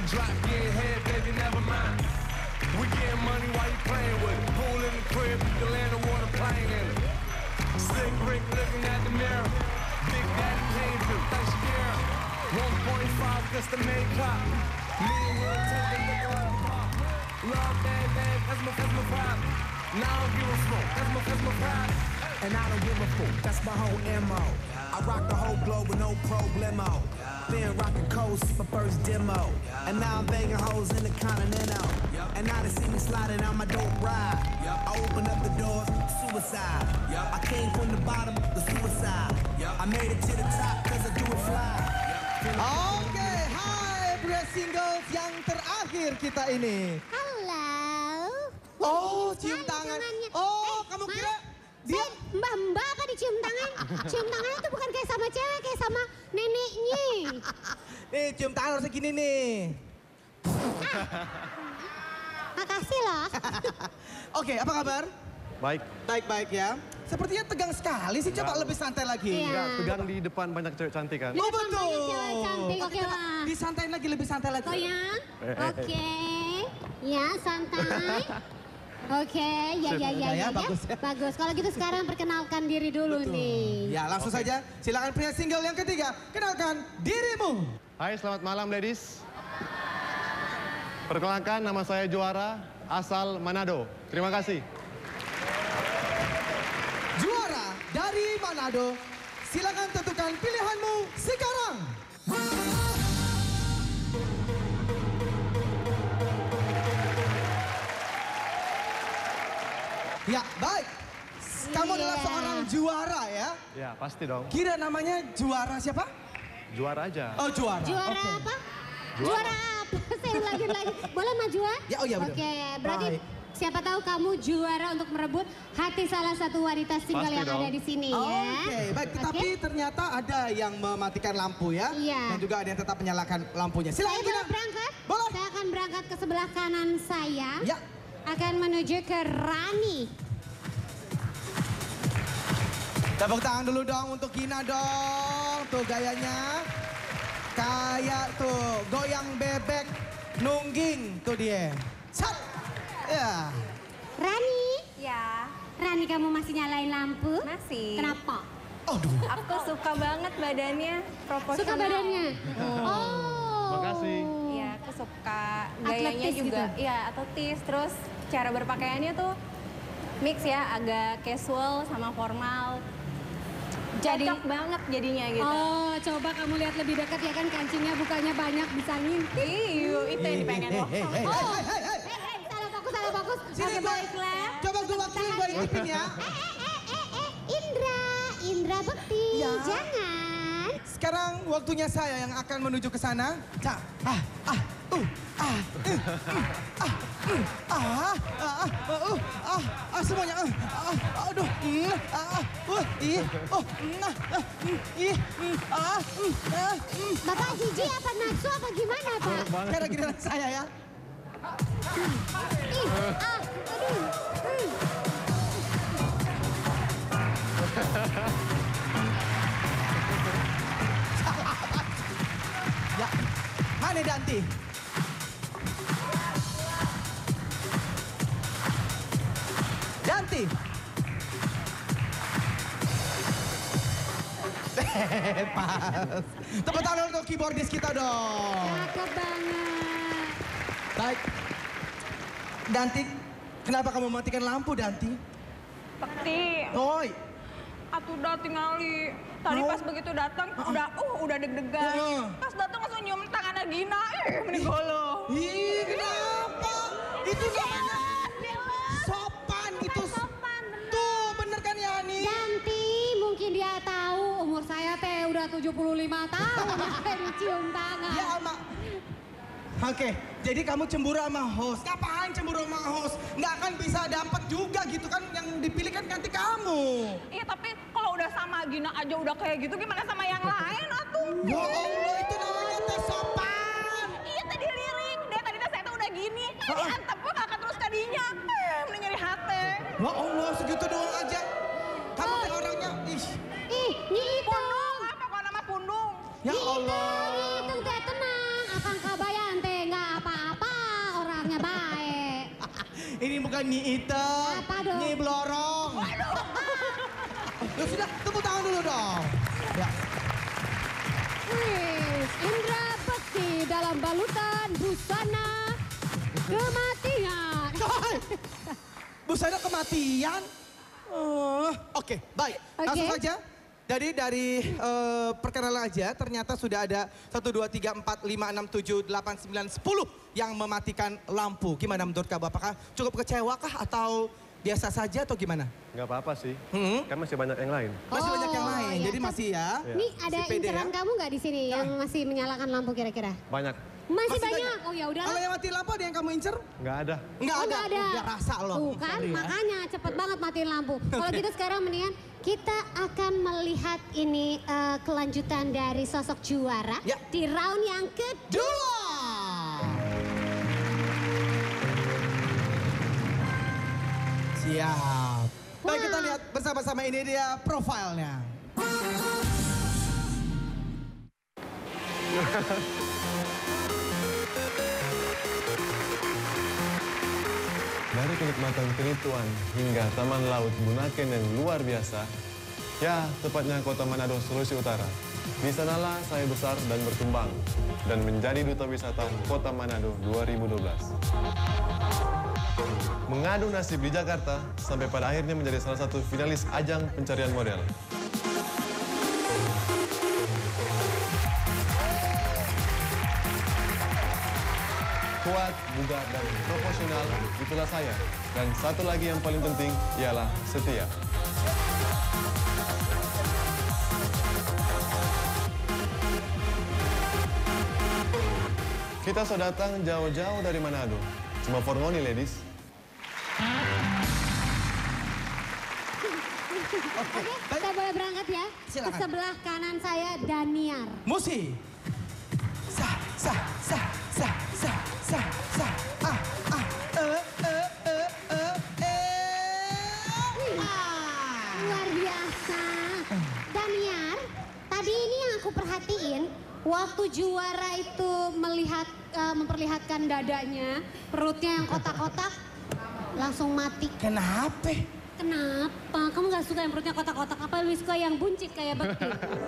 drop, getting head, baby, never mind. We getting money while you playing with it. Pool in the crib, you can land a water plane in it. Slick Rick looking at the mirror. Big Daddy paid for Thanksgiving. 1.5 just to make up. Me and Will take a look around the park. Love that, that's my problem. Now I don't give a fuck, that's my problem. And I don't give a fuck, that's my whole MO. I rock the whole globe with no problemo. Been rocking coast my first demo. And now I'm banging hoes in the Continental. And now they see me sliding on my dope ride. I open up the doors, suicide. I came from the bottom, the suicide. I made it to the top cause I do it fly. Oke, hai pria singles yang terakhir kita ini. Halo. Oh, cium tangan. Tangannya. Oh, kamu kira dia Mbak kan dicium tangan. Cium tangannya tuh bukan kayak sama cewek, kayak sama neneknya. nih cium tangan harusnya gini nih. Makasih loh. Oke, apa kabar? Baik. Baik-baik ya. Sepertinya tegang sekali sih, coba lebih santai lagi. Iya. Enggak, tegang di depan banyak cewek cantik kan? Oh betul. Banyak cewek cantik, Oke, oke coba lah. disantain lagi, lebih santai lagi. Goyang. Oke. Ya, santai. Oke, ya. bagus ya. Bagus. Kalau gitu sekarang perkenalkan diri dulu nih. Ya, langsung saja. Silakan pria single yang ketiga. Kenalkan dirimu. Hai, selamat malam ladies. Perkenalkan, nama saya Juara, asal Manado. Terima kasih. Juara dari Manado. Silakan tentukan pilihanmu sekarang. Ya, baik. Kamu adalah Iya. seorang juara ya. Ya, pasti dong. Kira namanya juara siapa? Juara aja. Oh, juara. Juara Oke. apa? Juara apa? Saya ulangi lagi. Boleh majuan? Ya, oh iya benar. Oke, berarti Baik. siapa tahu kamu juara untuk merebut hati salah satu wanita single Pasti yang dong. ada di sini ya. Oke, baik. Tetapi Oke. ternyata ada yang mematikan lampu ya. Iya. Dan juga ada yang tetap menyalakan lampunya. Saya Silakan boleh Gina. berangkat? Boleh. Saya akan berangkat ke sebelah kanan saya. Ya. Akan menuju ke Rani. Tepuk tangan dulu dong untuk Gina dong. Tuh gayanya. Kayak tuh goyang bebek nungging tuh dia. Sat. Ya. Rani. Ya, Rani kamu masih nyalain lampu? masih. Kenapa? Aduh. Aku suka banget badannya, proporsional. Suka badannya? Oh. Makasih. Iya, aku suka gayanya Atletis juga. gitu? Iya, atletis. Terus cara berpakaiannya tuh mix ya, agak casual sama formal. Jadi- Cocok banget jadinya gitu. Oh, coba kamu lihat lebih dekat ya kan kancingnya bukanya banyak bisa ngintip. Iya, itu yang dipengen lo. Oh, salah fokus. Sini Oke, gua, baiklah. coba gue waktuin gue intipin ya. Indra Bekti, Ya. jangan. Sekarang waktunya saya yang akan menuju ke sana. Semuanya. Aduh. Bapak jijik apa nafsu apa gimana Pak? Karena giliran saya ya. Aduh. Ya. Mana Danti? Danti. Pas. Tepuk tangan untuk keyboardis kita dong. Cakep banget. Baik. Danti, kenapa kamu matikan lampu Danti? Bekti, Oi. atuh udah tingali. Tadi Oh. pas begitu datang, udah deg-degan. Heeh. Pas datang langsung nyium tangannya Gina, mending golo. Ih, kenapa? Itu namanya sopan itu. Sopan, bener. Tuh, bener kan Yani? Nanti mungkin dia tahu umur saya teh udah 75 tahun makanya dicium tangan. Ya, Mak. Oke, jadi kamu cemburu sama host. Ngapain cemburu sama host? Nggak akan bisa dapat juga gitu kan. Yang dipilih kan ganti kamu. Iya, tapi kalau udah sama Gina aja udah kayak gitu, gimana sama yang lain atuh? Ya Allah, itu namanya tes sopan. Iya tadi lirik, deh tadi saya tuh udah gini. Diantep gue kakak terus kadinya. Mending nyari hati. Ya Allah, segitu doang aja. Kamu teh orangnya, ih. Ih, nyitung. Pundung, apa kok nama pundung? Ya Allah. Nyitung teh tenang. Akang kabayan teh nggak bukan Nyi Item. Apa dong? Nyi Blorong. Waduh. Ya sudah, tepuk tangan dulu dong. Ya. Wih, Indra Bekti dalam balutan busana kematian. Busana kematian. Oke, baik. Oke. Langsung saja. Jadi dari perkenalan aja ternyata sudah ada 1, 2, 3, 4, 5, 6, 7, 8, 9, 10 yang mematikan lampu. Gimana menurut kamu? Apakah cukup kecewa kah atau biasa saja atau gimana? Nggak apa-apa sih, Hmm? kan masih banyak yang lain. Masih banyak yang lain, iya. jadi masih ya. Nih ada Si pede inceran ya. kamu nggak di sini yang masih menyalakan lampu kira-kira? Banyak, Masih banyak. Oh ya Kalau udahlah. yang mati lampu ada yang kamu incer? nggak ada. Enggak Oh ada. nggak ada. Udah rasa loh. Tuh kan, Sorry ya. makanya cepet banget matiin lampu. Kalau gitu sekarang mendingan kita akan melihat ini kelanjutan dari sosok juara Ya. di round yang kedua. Siap. Baik, Wah. kita lihat bersama-sama, ini dia profilnya. Dari kenikmatan kerituan hingga taman laut Bunaken yang luar biasa, ya tepatnya kota Manado, Sulawesi Utara. Di sanalah saya besar dan berkembang dan menjadi duta wisata kota Manado 2012. Mengadu nasib di Jakarta sampai pada akhirnya menjadi salah satu finalis ajang pencarian model. Kuat, bugar, dan profesional, itulah saya. Dan satu lagi yang paling penting, ialah setia. Kita sudah datang jauh-jauh dari Manado. Cuma for money, ladies. Oke, saya boleh berangkat ya? Silakan. Ke sebelah kanan saya Daniar. Musi. Sah, sah, sah, sah, sah, sah, sah. Ah, ah, Luar biasa. Daniar, tadi ini yang aku perhatiin, waktu juara itu melihat memperlihatkan dadanya, perutnya yang kotak-kotak, langsung mati. Kenapa? Kenapa? Kamu gak suka yang perutnya kotak-kotak? Apa lebih suka yang buncit kayak Bekti?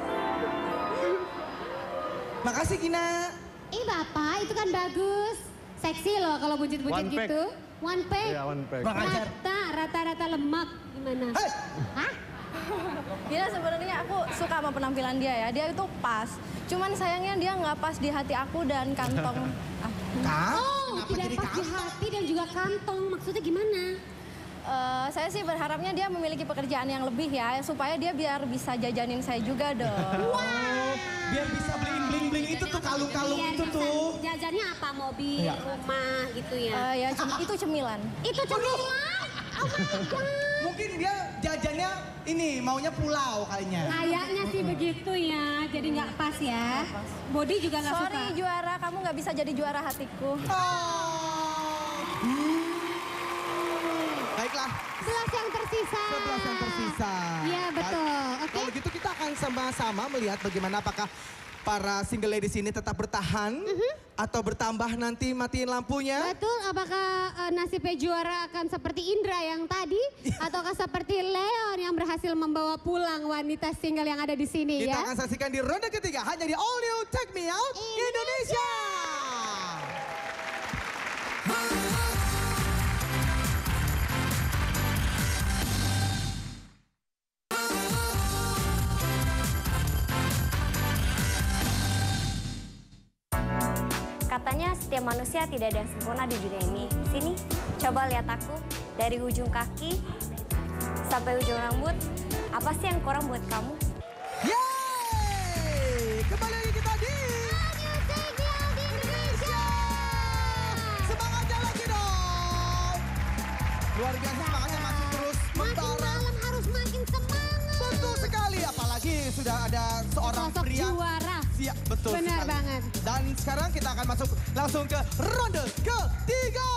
Makasih, Gina. Ih Bapak, itu kan bagus. Seksi loh kalau buncit-buncit One pack. gitu. One pack. Iya, one pack. Bang Ajar. Rata-rata lemak. Gimana? Hei! Hah? Gila sebenarnya aku suka sama penampilan dia ya. Dia itu pas. Cuman sayangnya dia nggak pas di hati aku dan kantong. Kak? Oh, Kenapa tidak jadi pas di kak? hati dan juga kantong. Maksudnya gimana? Saya sih berharapnya dia memiliki pekerjaan yang lebih ya, supaya dia biar bisa jajanin saya juga dong. Biar bisa beliin bling-bling itu tuh, kalung-kalung Biar itu bisa tuh. Jajannya apa? Mobil, Iya. rumah gitu ya. Ya itu cemilan. Itu cemilan? Oh my God. Mungkin dia jajannya ini, maunya pulau kalinya. Kayaknya sih begitu ya, jadi nggak pas ya. Body juga nggak suka. Sorry juara, kamu nggak bisa jadi juara hatiku. Baiklah, 11 yang tersisa. 11 yang tersisa. Iya betul. Baik. Oke. Kalau gitu kita akan sama-sama melihat bagaimana apakah para single ladies ini tetap bertahan atau bertambah nanti matiin lampunya. Betul, apakah nasibnya juara akan seperti Indra yang tadi ataukah seperti Leon yang berhasil membawa pulang wanita single yang ada di sini Kita ya? akan saksikan di ronde ketiga hanya di All New Take Me Out Indonesia. Katanya setiap manusia tidak ada yang sempurna di dunia ini. Sini, coba lihat aku. Dari ujung kaki sampai ujung rambut. Apa sih yang kurang buat kamu? Yeay! Kembali lagi kita di Indonesia. Semangatnya lagi dong. Luar biasa semangatnya masih terus Makin membara. malam harus makin semangat. Betul sekali, apalagi sudah ada seorang Sosok pria. juara. Siap, betul Benar sekali. banget. Dan sekarang kita akan masuk langsung ke ronde ketiga.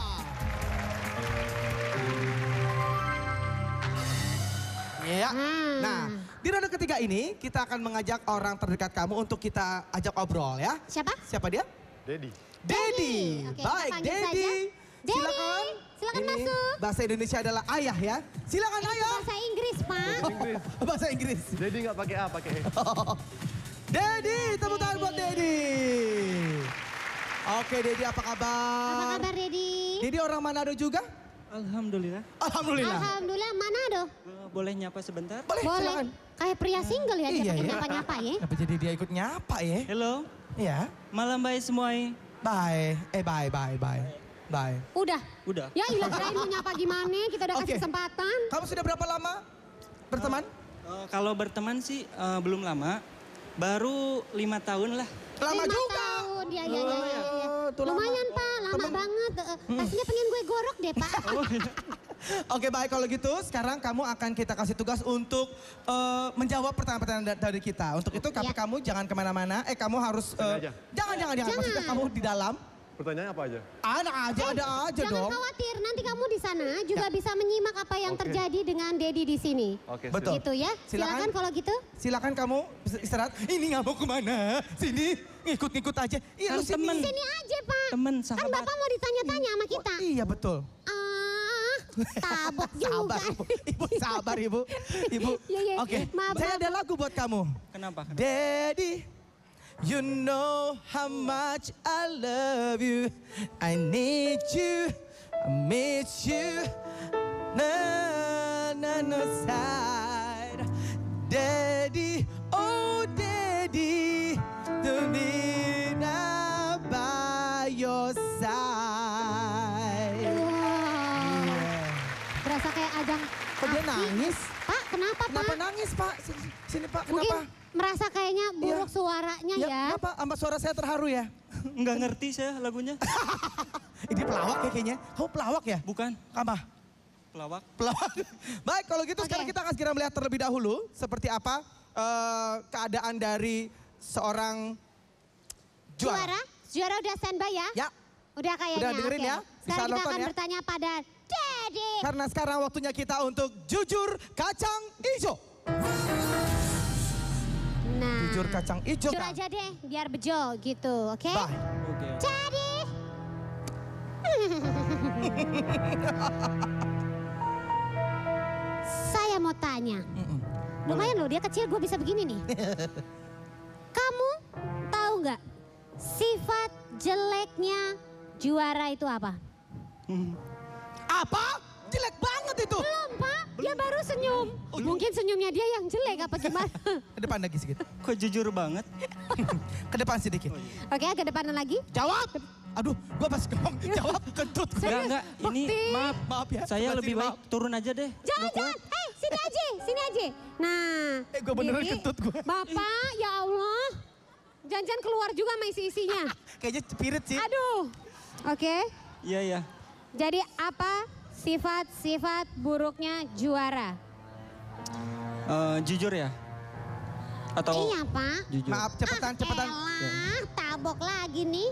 Ya. Nah, di ronde ketiga ini kita akan mengajak orang terdekat kamu untuk kita ajak obrol ya. Siapa? Siapa dia? Dedi. Dedi. Oke, kita Baik, panggil Dedi. Dedi, silakan. silakan Ini masuk. Bahasa Indonesia adalah ayah ya. Silakan ayah. Bahasa Inggris, Pak. Bahasa Inggris. Jadi nggak pakai A, pakai E. Dedi, tepuk tangan buat Dedi. Oke Dedi, apa kabar? Apa kabar, Dedi? Dedi orang Manado juga? Alhamdulillah. Alhamdulillah. Alhamdulillah, Manado. Boleh nyapa sebentar? Boleh, silakan. Boleh. Kayak pria single ya, dia Iya, pakai iya. nyapa-nyapa ya. Kenapa jadi dia ikut nyapa ya? Halo, Iya. malam baik semua. Bye. Bye. Udah. Udah. Ya ilah, kirain mau nyapa gimana, kita udah kasih Oke. kesempatan. Kamu sudah berapa lama berteman? Kalau berteman sih belum lama. Baru 5 tahun lah. Lama 5 juga. tahun, ya. Oh, tuh lama. Lumayan Pak, lama Temen. banget. Pastinya pengen gue gorok deh Pak. Oke baik kalau gitu sekarang kamu akan kita kasih tugas untuk menjawab pertanyaan-pertanyaan dari kita. Untuk itu Ya. kamu jangan kemana-mana. Kamu harus Sini aja. jangan. Maksudnya kamu di dalam. Pertanyaannya apa aja? Ada aja Jangan dong. khawatir, nanti kamu di sana juga bisa menyimak apa yang Oke. terjadi dengan Dedi di sini. Oke, Betul. Gitu ya. Silakan. Silakan kalau gitu. Silakan kamu istirahat. Ini nggak mau kemana? Sini ngikut-ngikut aja. Iya Kan lu sini. temen. Sini aja Pak. Temen, Kan sahabat. Bapak mau ditanya-tanya sama kita. Iya betul. Tabok juga. Sabar ibu. Ibu sabar ibu. Ibu. Iya. Oke. Maaf, Saya maaf. ada lagu buat kamu. Kenapa? Daddy, you know how much I love you. I need you, I miss you. No side. Daddy, oh daddy, to me now by your side. Wow. Berasa kayak ajang. Kok dia aksi. nangis? Pak, kenapa Pak? Kenapa nangis Pak? Sini Pak, Mungkin kenapa? merasa kayaknya buruk Iya. suaranya ya. Kenapa? Sama suara saya terharu ya? Nggak ngerti saya lagunya. Ini pelawak ya kayaknya. Kamu pelawak ya? Bukan, Apa? pelawak. Pelawak. Baik, kalau gitu Oke. sekarang kita akan segera melihat terlebih dahulu seperti apa keadaan dari seorang juara. Juara udah standby ya? Ya, Udah kayaknya. Udah dengerin oke. ya? Bisa Sekarang kita nonton akan ya? bertanya pada Dedi. karena sekarang waktunya kita untuk jujur kacang hijau. Nah. Jujur kacang hijau. Jujur Kang. aja deh, biar bejo gitu, oke? Bye. Oke. Jadi. Saya mau tanya. Lumayan loh, dia kecil, gue bisa begini nih. Kamu tahu nggak sifat jeleknya juara itu apa? Apa? Jelek banget itu. Belum Pak, dia baru senyum. Mungkin senyumnya dia yang jelek apa gimana? Ke depan lagi sedikit. Kok jujur banget? Ke depan sedikit. Oke, ke depanan lagi. Jawab. Aduh, gua pas ngomong jawab kentut. Enggak. Ini Bukti. maaf ya. Saya Sebelah lebih sini, baik maaf. turun aja deh. Jangan. Sini aja. Nah. Gua beneran ini kentut gua. Bapak, ya Allah. Jangan keluar juga sama isi-isinya. Kayaknya spirit sih. Aduh. Oke. Iya. Jadi apa sifat-sifat buruknya juara? Jujur ya? Atau Iya, Pak. jujur? Maaf, cepetan. Elah, tabok lagi nih.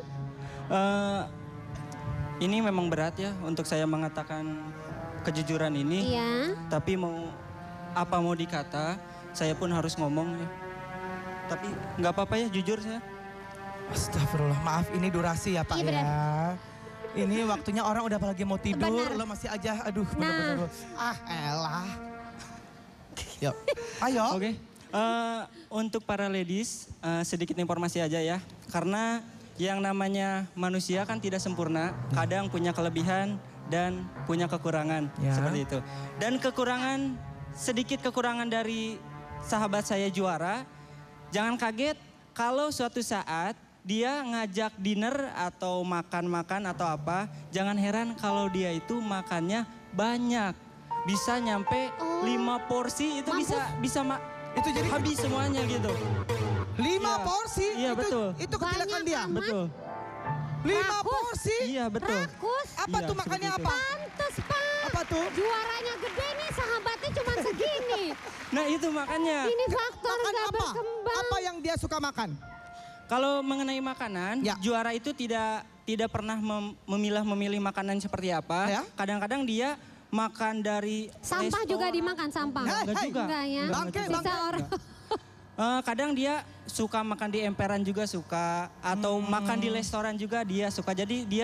Ini memang berat ya untuk saya mengatakan kejujuran ini. Iya. Tapi apa mau dikata, saya pun harus ngomong ya. Tapi nggak apa-apa ya, jujur saya. Astagfirullah, maaf ini durasi ya Pak Iya, ya. benar. Ini waktunya orang udah lagi mau tidur, Benar. lo masih aja, aduh Nah. bener-bener. Ah elah. Yuk, ayo. Oke. Untuk para ladies, sedikit informasi aja ya. Karena yang namanya manusia kan tidak sempurna. Kadang punya kelebihan dan punya kekurangan. Ya. Seperti itu. Dan sedikit kekurangan dari sahabat saya juara. Jangan kaget kalau suatu saat dia ngajak dinner atau makan-makan atau apa. Jangan heran kalau dia itu makannya banyak. Bisa nyampe 5 porsi itu Mampus. bisa Itu jadi habis semuanya gitu. 5 Iya. porsi. Iya, betul. Itu kecelakaan Banyak dia. amat. Betul. 5 Rakus. porsi. Iya, betul. Rakus. Apa Iya, tuh makannya seperti apa? Pantes, Pak. Apa tuh? Juaranya gede nih, sahabatnya cuma segini. Nah, itu makanya. Ini faktor Makan nggak apa? berkembang. Apa yang dia suka makan? Kalau mengenai makanan, Ya. juara itu tidak pernah memilih makanan seperti apa. Ya. Kadang-kadang dia makan dari Sampah juga restoran. dimakan, sampah. Enggak Hey, juga. Enggak ya. Bangke, Sisa bangke. orang. Kadang dia suka makan di emperan juga suka. Atau makan di restoran juga dia suka. Jadi dia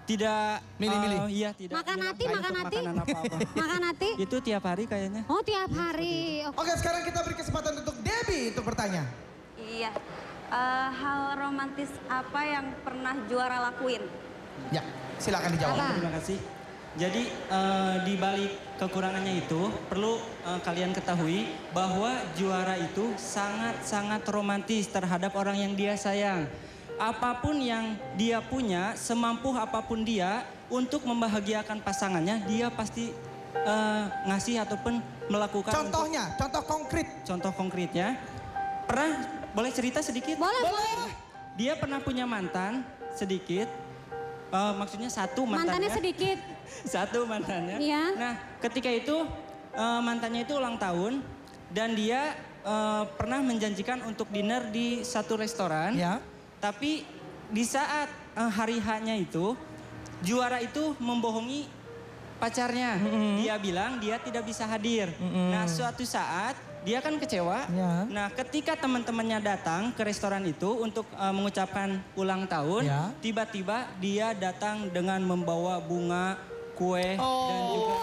Tidak Milih-milih. Iya, tidak. Makan bilang hati, nggak makan ikut hati. makanan apa-apa. Makan hati? Itu tiap hari kayaknya. Oh tiap hari. Oke. Oke, sekarang kita beri kesempatan untuk Debbie untuk bertanya. Iya. Hal romantis apa yang pernah juara lakuin? Ya, silakan dijawab. Apa? Terima kasih. Jadi di balik kekurangannya itu perlu kalian ketahui bahwa juara itu sangat-sangat romantis terhadap orang yang dia sayang. Apapun yang dia punya, semampu apapun dia untuk membahagiakan pasangannya, dia pasti ngasih ataupun melakukan. Contohnya, contoh konkret. Contoh konkretnya, boleh cerita sedikit? Boleh. Dia pernah punya mantan sedikit, maksudnya satu mantannya. Mantannya sedikit. Satu mantannya. Iya. Nah, ketika itu mantannya itu ulang tahun dan dia pernah menjanjikan untuk dinner di satu restoran. Ya. Tapi di saat hari H-nya itu, juara itu membohongi pacarnya. Dia bilang dia tidak bisa hadir. Nah, suatu saat dia kan kecewa. Ya. Nah, ketika teman-temannya datang ke restoran itu untuk mengucapkan ulang tahun, Ya. tiba-tiba dia datang dengan membawa bunga, kue, dan juga.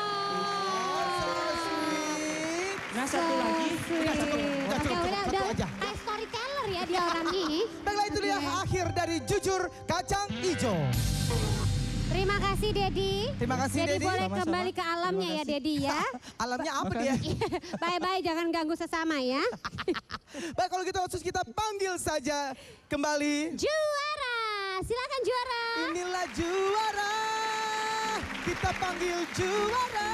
Nah, satu lagi. Udah cukup Udah, satu aja. kayak storyteller ya dia orang ini. Baiklah, itu dia akhir dari Jujur Kacang Ijo. Terima kasih Dedi. Terima kasih, Dedi. Dedi. Boleh Sama-sama. kembali ke alamnya ya Dedi ya. Alamnya apa dia? Bye-bye, jangan ganggu sesama ya. Baik, kalau gitu khusus kita panggil saja kembali. Juara, silakan juara. Inilah juara. Kita panggil juara.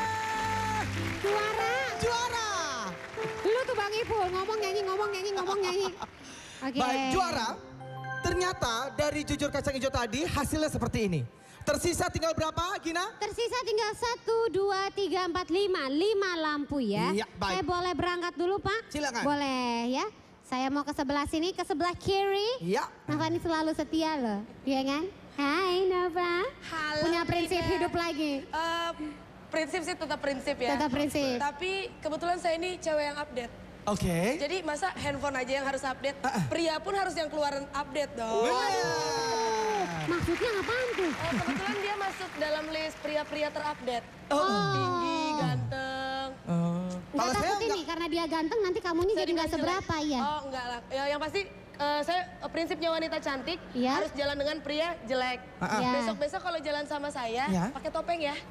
Juara. Juara. Lu tuh Bang Ipul, ngomong nyanyi. Oke. Baik, juara. Ternyata dari Jujur Kacang Ijo tadi hasilnya seperti ini. Tersisa tinggal berapa, Gina? Tersisa tinggal 1, 2, 3, 4, 5. 5 lampu ya. Iya, baik. Saya boleh berangkat dulu Pak? Silakan. Boleh ya. Saya mau ke sebelah sini, ke sebelah kiri. Iya. Nova ini selalu setia loh, iya kan? Hai Nova. Halo, Punya prinsip Gina. hidup lagi. Prinsip sih tetap prinsip ya. Tetap prinsip. Tapi kebetulan saya ini cewek yang update. Oke. Jadi masa handphone aja yang harus update? Pria pun harus yang keluaran update dong. Maksudnya apaan tuh? Kebetulan dia masuk dalam list pria-pria terupdate. Oh. Tinggi, ganteng. Nggak takut ini karena dia ganteng nanti kamunya jadi nggak seberapa ya. Oh enggak lah. Yang pasti saya prinsipnya wanita cantik Iya. harus jalan dengan pria jelek. Iya. Besok-besok kalau jalan sama saya Ya. pakai topeng ya.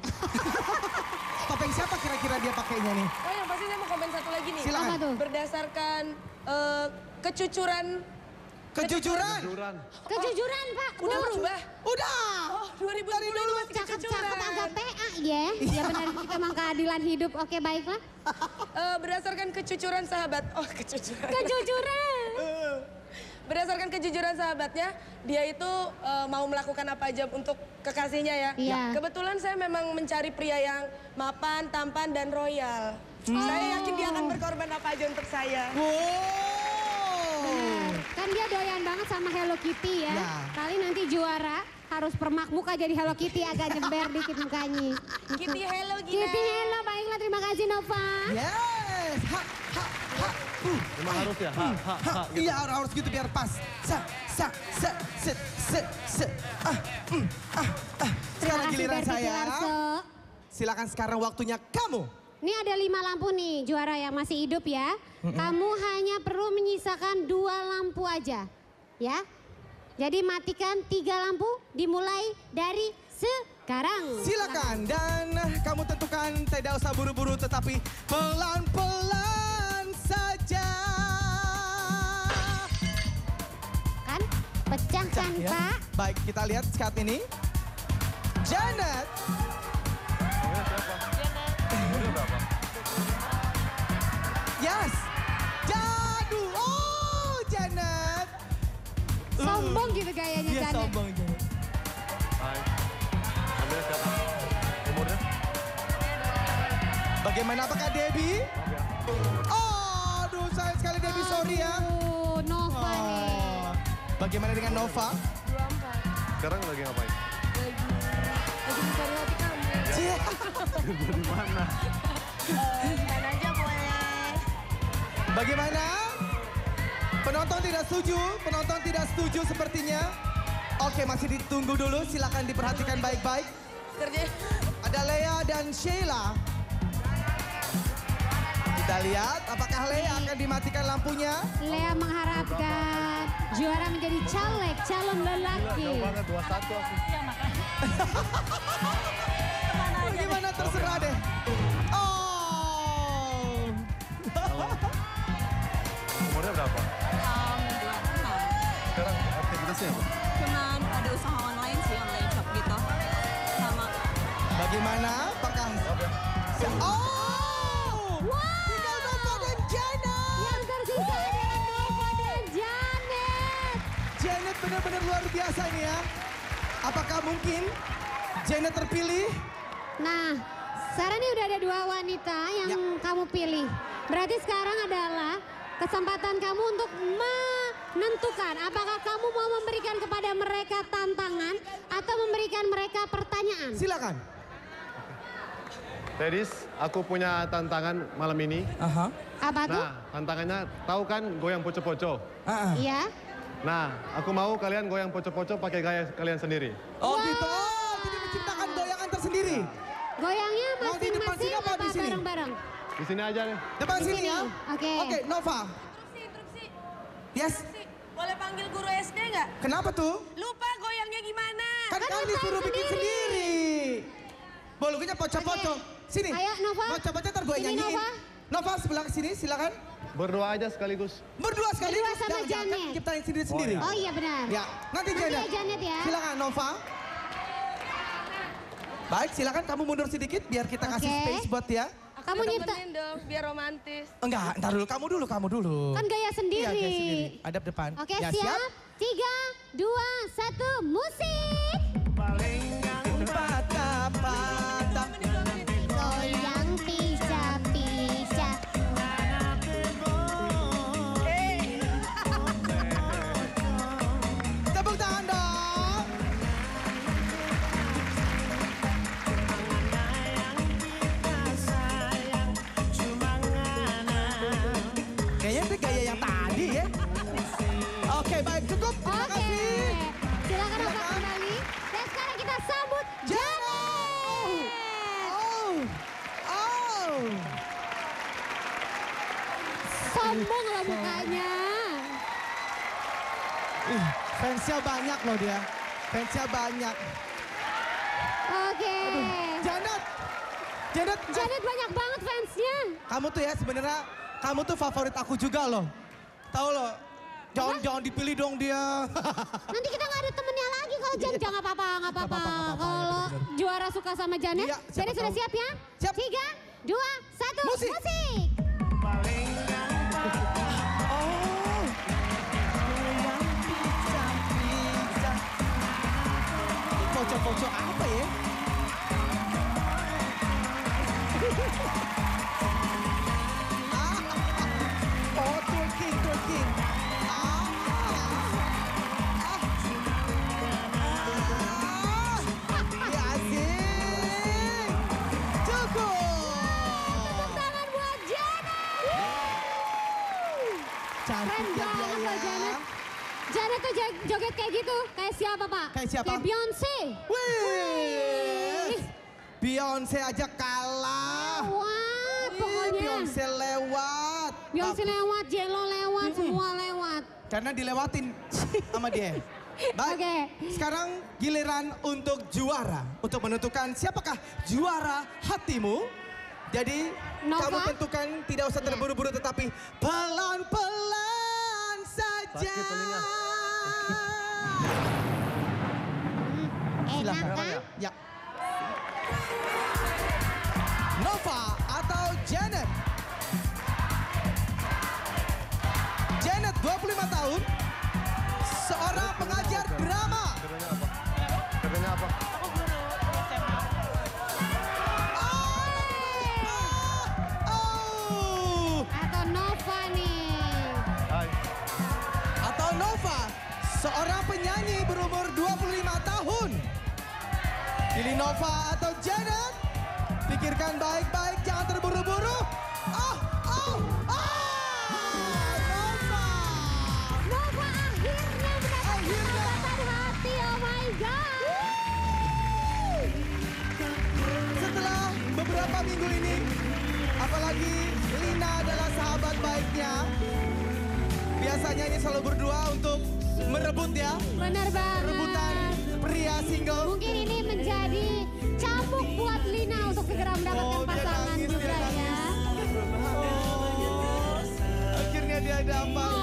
Topeng siapa kira-kira dia pakainya nih? Oh yang pasti saya mau komen satu lagi nih. Silakan. Apa tuh? Berdasarkan kejujuran. Kejujuran. Kejujuran Pak. Udah Bu. berubah. Udah. Oh 2010 ini masih Cakep-cakep kejujuran. agak PA ya. Ya benar kita emang keadilan hidup. Oke baiklah. Berdasarkan kejujuran sahabat. Oh kejujuran. Kejujuran. Berdasarkan kejujuran sahabatnya, dia itu mau melakukan apa aja untuk kekasihnya ya. Iya. Kebetulan saya memang mencari pria yang mapan, tampan, dan royal. Saya yakin dia akan berkorban apa aja untuk saya. Benar. Kan dia doyan banget sama Hello Kitty ya. Ya. Kali nanti juara harus permak muka jadi Hello Kitty agak jember dikit mukanya. Kitty hello Gina. Kitty hello, baiklah terima kasih Nova. Yes. Memang harus ya? Iya harus gitu biar pas. Sekarang kasih, giliran Berti saya. Tilarso. Silakan sekarang waktunya kamu. Ini ada 5 lampu nih juara yang masih hidup ya. Kamu hanya perlu menyisakan 2 lampu aja. Ya. Jadi matikan 3 lampu dimulai dari sekarang. Silakan dan kamu tentukan tidak usah buru-buru tetapi pelan-pelan saja. Kan pecahkan Ya. Pak. Baik, kita lihat saat ini. Janet. Yes. Jadu. Oh, Janet. Sombong gitu gayanya Dia Janet. sombong Janet. Hai. Anda siapa? Umurnya? Bagaimana apakah Debbie? Oh, aduh sayang sekali Debbie, sorry ya. Aduh, Nova nih. Oh. Bagaimana dengan Nova? 24. Sekarang lagi ngapain? Lagi mencari hati kamu. Cia. Di mana? Kan aja boleh. Bagaimana? Penonton tidak setuju sepertinya. Oke, masih ditunggu dulu. Silakan diperhatikan baik-baik. Ada Lea dan Sheila. Kita lihat apakah Lea akan dimatikan lampunya. Lea mengharapkan juara menjadi caleg, calon lelaki. Jauh banget, 21 aku. Gimana terserah deh. Oh. Umurnya berapa? 26. Sekarang aktivitasnya apa? Cuman ada usaha online sih, online shop gitu. Sama. Bagaimana? Apakah... Oh! Wow. Tinggal Nova dan Janet. Yang tersisa adalah Nova dan Janet. Janet benar-benar luar biasa ini ya. Apakah mungkin Janet terpilih? Nah, sekarang ini udah ada 2 wanita yang kamu pilih. Berarti sekarang adalah kesempatan kamu untuk menentukan apakah kamu mau memberikan kepada mereka tantangan atau memberikan mereka pertanyaan. Silakan. Ladies, aku punya tantangan malam ini. Apa tuh? Nah, tantangannya tahu kan goyang poco-poco? Iya. Nah, aku mau kalian goyang poco-poco pakai gaya kalian sendiri. Oh gitu. Oh, jadi menciptakan goyangan tersendiri. Goyangnya Mau di depan masing-masing sini apa apa di sini? bareng-bareng? Di sini aja deh. Depan Di sini sini. ya. Oke. Oke, Nova. Instruksi. Yes. Boleh panggil guru SD nggak? Kenapa tuh? Lupa goyangnya gimana? Kan kalian disuruh bikin sendiri. Bolunya poco-poco. Sini. Ayo, Nova. Poco-poco ntar gue Sini, nyanyiin. Nova. Nova sebelah sini silakan. Berdua aja sekaligus. Berdua sekali. Berdua sama Jangan Janet. ciptain sendiri-sendiri. Oh iya benar. Ya, nanti Nanti Janet. ya, Janet ya. Silakan Nova. Baik, silakan kamu mundur sedikit biar kita kasih Oke. space buat dia. Kamu nyipta. Temenin dong, biar romantis. Enggak, ntar dulu, kamu dulu. Kan gaya sendiri. Iya, gaya sendiri. Hadap depan. Oke, Ya, siap. 3, 2, 1, musik. Patah-patah. Goyang pisah-pisah. Tepuk tangan dong. Kayaknya itu gaya yang tadi ya. Oke, baik, cukup. Terima Oke. kasih. Silakan Nova kembali. Dan sekarang kita sambut Janet. Oh. Oh. Sombong loh mukanya. Fansnya banyak loh dia. Fansnya banyak. Oke. Janet. Janet. Janet banyak banget fansnya. Kamu tuh ya sebenarnya kamu tuh favorit aku juga loh. Tahu loh. Jangan dipilih dong dia. Nanti kita nggak ada temennya lagi kalau Janet. Jangan apa-apa, nggak apa-apa. Kalau juara suka sama Janet, Iya, siapa Janet sudah tahu. siap ya? Siap. 3, 2, 1, Musik. musik. Oh. Poco-poco apa ya? Oh, twerking. Ya asik. Cukup. Tangan buat Janet. Cantik Keren ya dia banget loh ya. Janet. Janet tuh joget kayak gitu. Kayak siapa Pak? Kayak siapa? Kayak Beyonce. Wih. Beyonce aja kalah. Wah, pokoknya. Beyonce lewat. Beyonce lewat, J-Lo lewat, semua lewat. Karena dilewatin sama dia. Baik, Oke. sekarang giliran untuk juara. Untuk menentukan siapakah juara hatimu. Jadi Nova? kamu tentukan tidak usah terburu-buru tetapi pelan-pelan saja. Sakit telinga. Enak Silakan. kan? Ya. Nova atau Janet? Janet 25 tahun, seorang pengajar drama. Kerjanya apa? Kerjanya apa? Oh. Atau Nova nih. Hai. Atau Nova, seorang penyanyi berumur 25 tahun. Pilih Nova atau Janet? Pikirkan baik-baik, jangan terburu-buru. Nova! Nova akhirnya mendapatkan Akhirnya. sahabatan hati, oh Nova minggu ini. Apalagi Lina adalah sahabat baiknya. Biasanya ini selalu berdua untuk merebut ya. Benar banget. Rebutan pria single. Mungkin ini menjadi cambuk buat Lina untuk segera mendapatkan dia pasangan nangis, juga dia ya. Akhirnya dia dapat.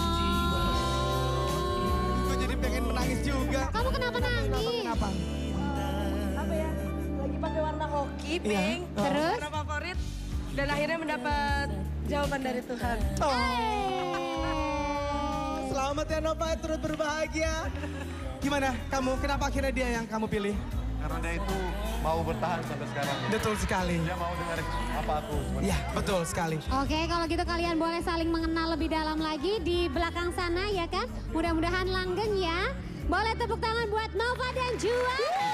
Gue jadi pengen menangis juga. Kamu kenapa nangis? Kenapa? Apa ya? Lagi pakai warna hoki, pink. Terus? Warna favorit. Dan akhirnya mendapat jawaban dari Tuhan. Selamat ya Nova, turut berbahagia. Gimana kamu? Kenapa akhirnya dia yang kamu pilih? Karena dia itu mau bertahan sampai sekarang. Betul sekali. Dia mau dengar apa aku. Iya, betul sekali. Oke, kalau gitu kalian boleh saling mengenal lebih dalam lagi di belakang sana ya kan? Mudah-mudahan langgeng ya. Boleh tepuk tangan buat Nova dan Juara.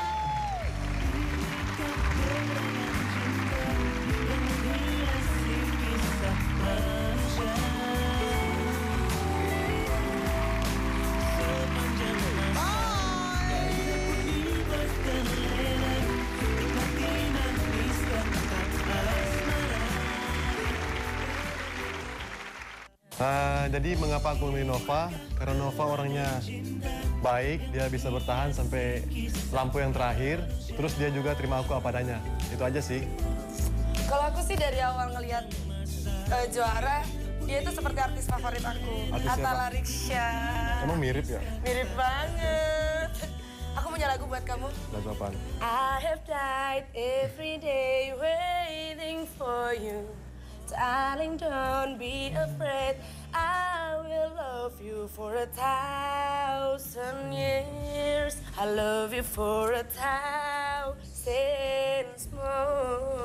Jadi mengapa aku memilih Nova? Karena Nova orangnya baik, dia bisa bertahan sampai lampu yang terakhir. Terus dia juga terima aku apa adanya. Itu aja sih. Kalau aku sih dari awal ngelihat Juara, dia itu seperti artis favorit aku. Artis Atta siapa? Lariksya. Emang mirip ya? Mirip banget. Aku punya lagu buat kamu. Lagu apaan? I have died every day waiting for you. Darling, don't be afraid. I will love you for 1,000 years. I love you for 1,000 more.